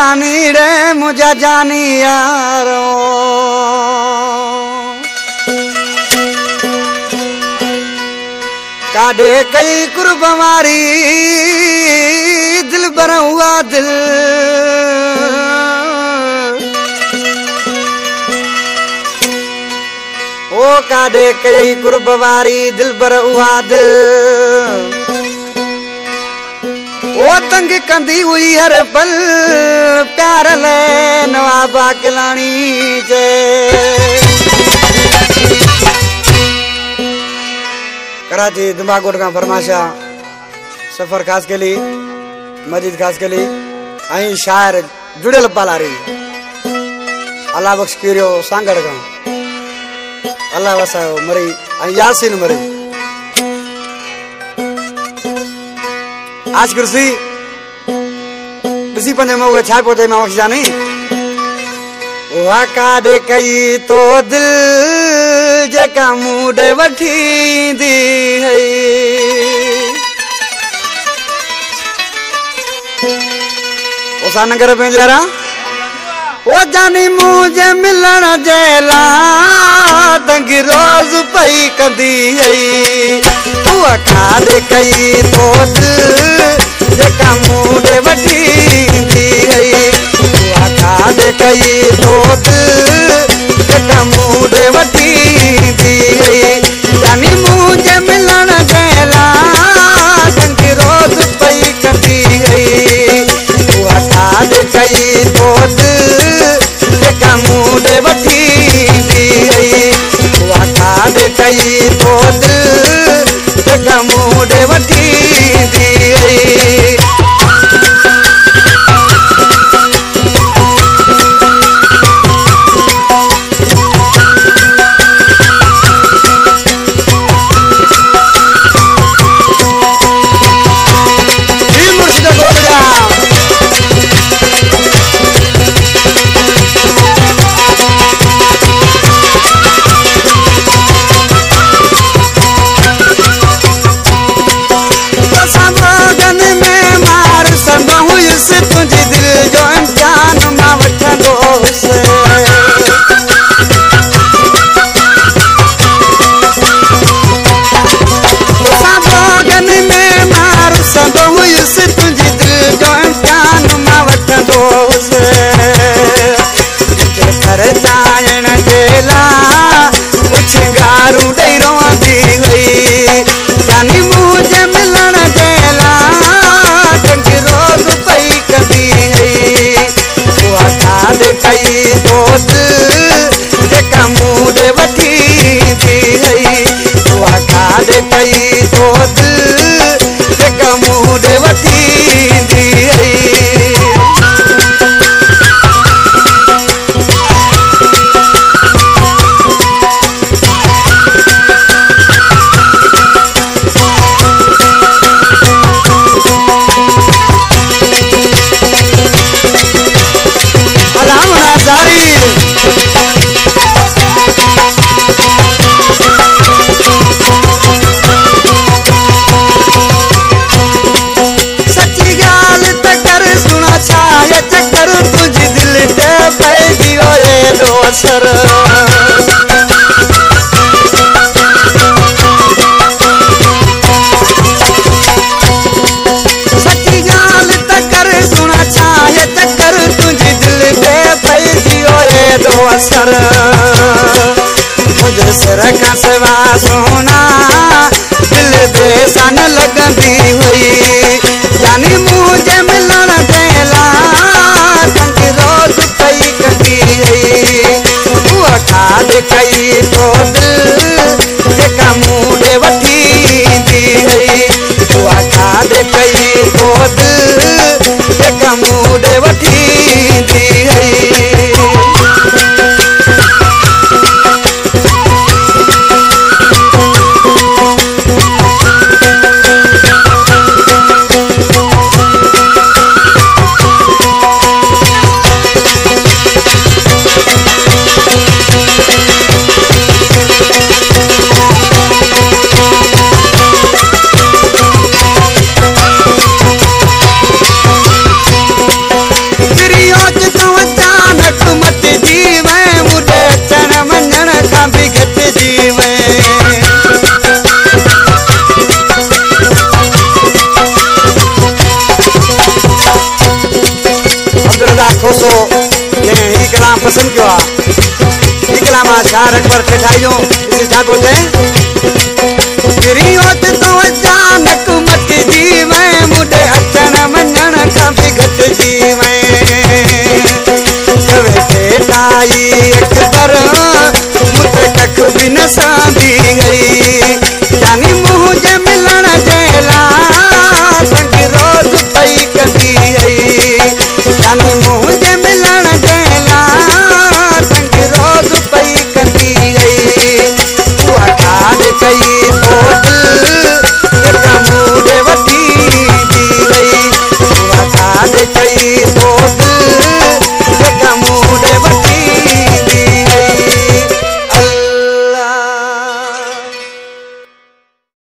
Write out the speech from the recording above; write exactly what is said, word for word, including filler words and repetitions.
जानी रे मुझे जानी यारो काढ़े कई कुर्ब मारी दिल बर हुआ दिल ओ काढ़े कई कुर्ब वारी दिल बर हुआ दिल ओ तंग कंदी हुई हर पल प्यार ले नवाबा किलानी जे कराची दिमागोट का फरमाशा सफर खास के लिए मस्जिद खास के लिए आई शायर जुड़े पाला रही अल्लाह बख्श किरियो सांगड़ का अल्लाह वसायो मरी आई यासीन मरी आज कुर्सी किसी पंजे में वो छाप होते मैं वक्त जानी वाका दे कई तो दिल जका मुड़े वठी दी है उसा नगर में जरा वो जानी मुझे मिलन जेला तंग रोज पई कंदी है तू वाका दे कई तो दिल जका मुड़े वठी दी है वाका दे कई तो दिल जका मुड़े वठी दी है जानी मुझे मिलन जेला तंग रोज पई कंदी है वाका दे कई तो दिल जका मुड़े वठी दी है वाका दे कई तो दिल जका मुड़े वठी दी है मुझे सिर का सिवा सोना दिल बेसन लगती हुई जानी मुझे मिलन देला तंग रोज पई कंदी है तू खाद कई तो दिल जका मुड़े वठी दी है तू खाद कई तो दिल जका मुड़े वठी दी है और ठेठाई जो इसे जागो थे गिरियोत तो अचानक मत जी मैं मुझे अचन मनन काफी घट जी मैं जब ठेठाई